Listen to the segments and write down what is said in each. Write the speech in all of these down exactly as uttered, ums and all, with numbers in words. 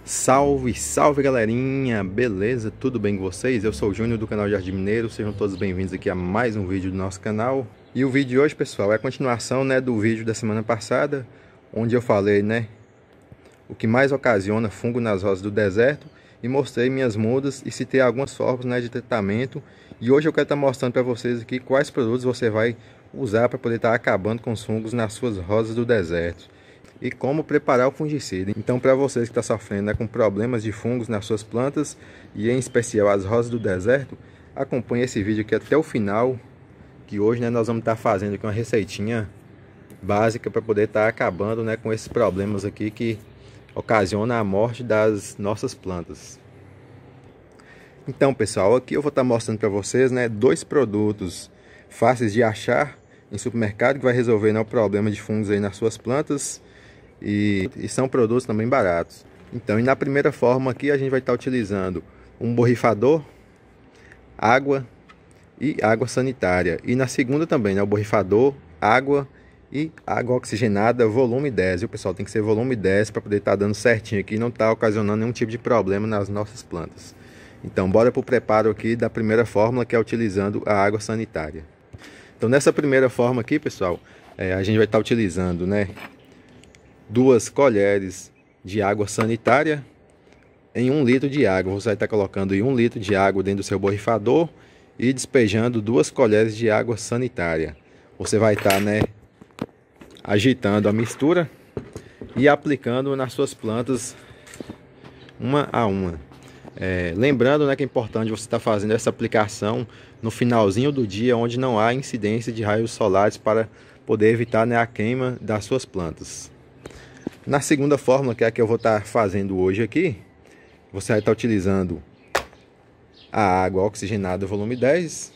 Salve, salve galerinha, beleza? Tudo bem com vocês? Eu sou o Júnior do canal Jardim Mineiro, sejam todos bem-vindos aqui a mais um vídeo do nosso canal. E o vídeo de hoje, pessoal, é a continuação, né, do vídeo da semana passada, onde eu falei, né, o que mais ocasiona fungo nas rosas do deserto e mostrei minhas mudas e citei algumas formas, né, de tratamento. E hoje eu quero estar mostrando para vocês aqui quais produtos você vai usar para poder estar acabando com os fungos nas suas rosas do deserto. E como preparar o fungicida. Então, para vocês que estão sofrendo, né, com problemas de fungos nas suas plantas, e em especial as rosas do deserto, acompanhe esse vídeo aqui até o final, que hoje, né, nós vamos estar fazendo aqui uma receitinha básica para poder estar acabando, né, com esses problemas aqui que ocasionam a morte das nossas plantas. Então, pessoal, aqui eu vou estar mostrando para vocês, né, dois produtos fáceis de achar em supermercado que vai resolver, né, o problema de fungos aí nas suas plantas. E, e são produtos também baratos. Então, e na primeira forma aqui a gente vai estar utilizando um borrifador, água e água sanitária. E na segunda também, né, o borrifador, água e água oxigenada volume dez. E o pessoal tem que ser volume dez para poder estar dando certinho aqui e não estar ocasionando nenhum tipo de problema nas nossas plantas. Então, bora para o preparo aqui da primeira fórmula, que é utilizando a água sanitária. Então, nessa primeira forma aqui, pessoal, é, a gente vai estar utilizando, né, duas colheres de água sanitária em um litro de água. Você vai estar colocando em um litro de água dentro do seu borrifador e despejando duas colheres de água sanitária. Você vai estar, né, agitando a mistura e aplicando nas suas plantas uma a uma. É, lembrando, né, que é importante você estar fazendo essa aplicação no finalzinho do dia, onde não há incidência de raios solares, para poder evitar, né, a queima das suas plantas. Na segunda fórmula, que é a que eu vou estar fazendo hoje aqui, você vai estar utilizando a água oxigenada volume dez,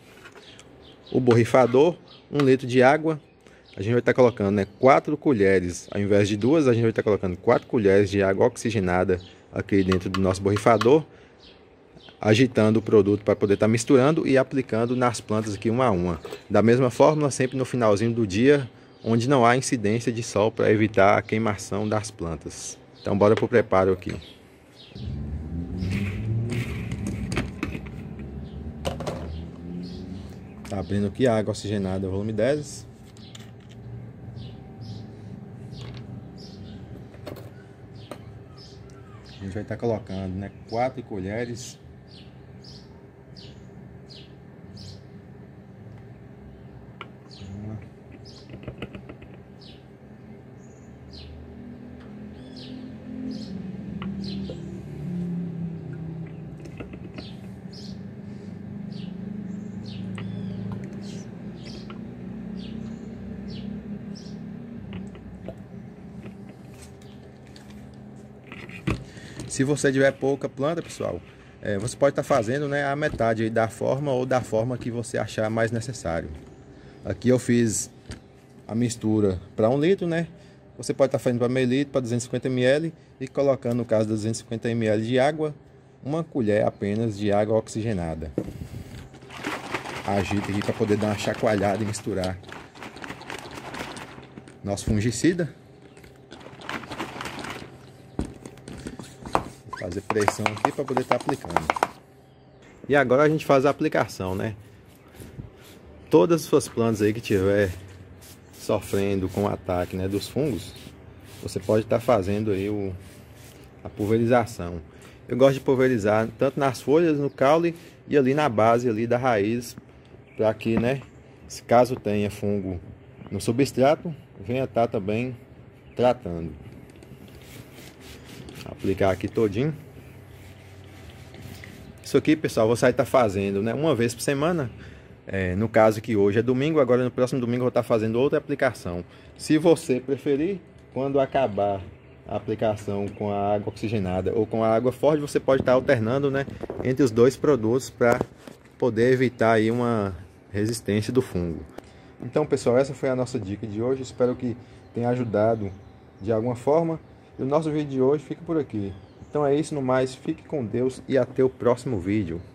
o borrifador, um litro de água. A gente vai estar colocando, né, quatro colheres, ao invés de duas, a gente vai estar colocando quatro colheres de água oxigenada aqui dentro do nosso borrifador, agitando o produto para poder estar misturando e aplicando nas plantas aqui uma a uma. Da mesma forma, sempre no finalzinho do dia, onde não há incidência de sol, para evitar a queimação das plantas. Então, bora para o preparo aqui. Tá abrindo aqui a água oxigenada volume dez. A gente vai estar colocando, né, quatro colheres. Se você tiver pouca planta, pessoal, é, você pode estar fazendo, né, a metade aí da forma ou da forma que você achar mais necessário. Aqui eu fiz a mistura para um litro, né? Você pode estar fazendo para meio litro, para duzentos e cinquenta mililitros, e colocando, no caso, duzentos e cinquenta mililitros de água, uma colher apenas de água oxigenada. Agita aqui para poder dar uma chacoalhada e misturar nosso fungicida. Fazer pressão aqui para poder estar aplicando. E agora a gente faz a aplicação, né? Todas as suas plantas aí que tiver sofrendo com o ataque, né, dos fungos, você pode estar fazendo aí o, a pulverização. Eu gosto de pulverizar tanto nas folhas, no caule e ali na base ali da raiz, para que, né, se caso tenha fungo no substrato, venha estar também tratando. Aplicar aqui todinho. Isso aqui, pessoal, você vai estar fazendo, né, uma vez por semana. É, no caso que hoje é domingo, agora no próximo domingo eu vou estar fazendo outra aplicação. Se você preferir, quando acabar a aplicação com a água oxigenada ou com a água forte, você pode estar alternando, né, entre os dois produtos para poder evitar aí uma resistência do fungo. Então, pessoal, essa foi a nossa dica de hoje. Espero que tenha ajudado de alguma forma. E o nosso vídeo de hoje fica por aqui. Então é isso, no mais, fique com Deus e até o próximo vídeo.